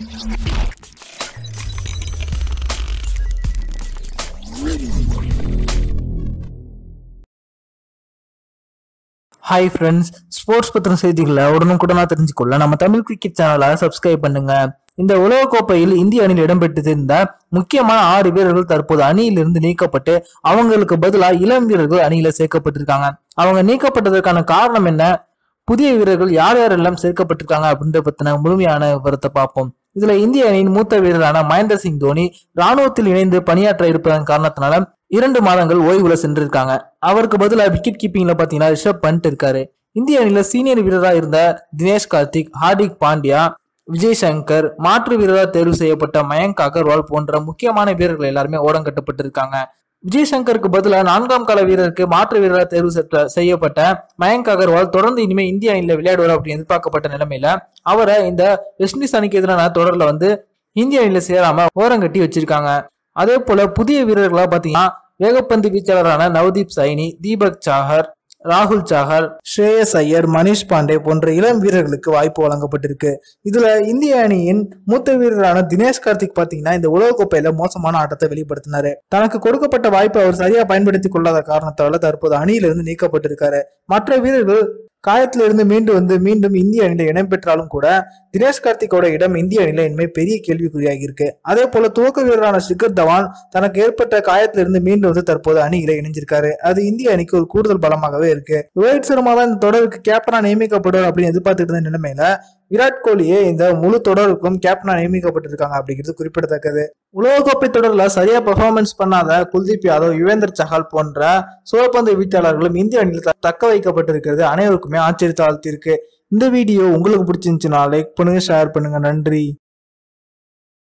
Hi friends, sports பத்தின செய்திகளை உடனுக்குடனா தெரிஞ்சுக்கொள்ள நம்ம தமிழ் கிரிக்கெட் சேனலை சப்ஸ்கிரைப் பண்ணுங்க. இந்த உலகக்கோப்பையில் இந்திய அணியில் இடம்பெற்றிருந்த முக்கியமான 6 வீரர்கள் தற்போது அணியிலிருந்து நீக்கப்பட்டு அவங்களுக்கு பதிலாக இளம் வீரர்கள் அணியில சேர்க்கப்பட்டிருக்காங்க. அவங்க நீக்கப்பட்டதற்கான காரணம் என்ன, புதிய வீரர்கள் யார் யாரெல்லாம் சேர்க்கப்பட்டிருக்காங்க அப்படின்ற பத்தின முழுமையான விவரத்தை பார்ப்போம். இதுல இந்திய அணியின் மூத்த வீரரான மகேந்திர சிங் தோனி ராணுவத்தில் இணைந்து பணியாற்ற இருப்பதன் காரணத்தினால 2 மாதங்கள் ஓய்வுல சென்றிருக்காங்க. அவருக்கு பதிலாக விக்கெட் கீப்பிங்ல பாத்தீங்கன்னா ரிஷப் பண்ட் இருக்காரு. இந்திய அணியில சீனியர் வீரராக இருந்த தினேஷ் கார்த்திக், ஹார்திக் பாண்டியா, விஜய் சங்கர், மாற்று வீரராக தேர்வு செய்யப்பட்ட மயங்க் அகர்வால் போன்ற முக்கியமான வீரர்கள் எல்லாருமே ஓடங்கட்டப்பட்டிருக்காங்க. விஜய் சங்கருக்கு பதிலாக 4ஆம் கால வீரருக்கு மாற்று வீரராக தேர்வு செய்யப்பட்ட மயங்க் அகர்வால் தொடர்ந்து இனிமே இந்திய அணியில விளையாடுவார் அப்படின்னு எதிர்பார்க்கப்பட்ட நிலைமையில அவரை இந்த வெஸ்ட் இண்டீஸ் அணிக்கு எதிரான தொடர்ல இந்திய அணியில சேராம ஓரங்கட்டி வச்சிருக்காங்க. அதே போல புதிய வீரர்களா பாத்தீங்கன்னா வேகப்பந்து வீச்சாளரான நவ்தீப் சைனி, தீபக் சாஹர், ராகுல் சாஹர், ஸ்ரேயஸ் ஐயர், மனிஷ் பாண்டே போன்ற இளம் வீரர்களுக்கு வாய்ப்பு வழங்கப்பட்டிருக்கு. இதுல இந்திய அணியின் மூத்த வீரரான தினேஷ் கார்த்திக் பாத்தீங்கன்னா இந்த உலகக்கோப்பையில மோசமான ஆட்டத்தை வெளிப்படுத்தினாரு. தனக்கு கொடுக்கப்பட்ட வாய்ப்பை அவர் சரியா பயன்படுத்தி கொள்ளாத காரணத்தால தற்போது அணியிலிருந்து நீக்கப்பட்டிருக்காரு. மற்ற வீரர்கள் காயத்திலிருந்து மீண்டும் இந்திய அணியில இடம் பெற்றாலும் கூட தினேஷ் கார்த்திகோட இடம் இந்திய அணியில இனிமே பெரிய கேள்விக்குறியாகி இருக்கு. அதே போல துவக்க வீரரான ஷிகர் தவான் தனக்கு ஏற்பட்ட காயத்திலிருந்து மீண்டும் தற்போது அணியில இணைஞ்சிருக்காரு. அது இந்திய அணிக்கு ஒரு கூடுதல் பலமாகவே இருக்கு. ரோஹித் சர்மா தான் இந்த தொடருக்கு கேப்டனா நியமிக்கப்படுவார் அப்படின்னு எதிர்பார்த்துட்டு இருந்த நிலைமையில விராட் கோலியே இந்த முழு தொடருக்கும் கேப்டனா நியமிக்கப்பட்டிருக்காங்க அப்படிங்கிறது குறிப்பிடத்தக்கது. உலகக்கோப்பை தொடர்ல சரியா பெர்ஃபார்மன்ஸ் பண்ணாத குல்தீப் யாதவ், யுவேந்தர் சஹால் போன்ற சுழற்பந்து வீச்சாளர்களும் இந்திய அணியில் தக்க வைக்கப்பட்டிருக்கிறது அனைவருக்குமே ஆச்சரியத்தை ஆழ்த்தியிருக்கு. இந்த வீடியோ உங்களுக்கு பிடிச்சிருந்துச்சுன்னா லைக் பண்ணுங்க, ஷேர் பண்ணுங்க. நன்றி.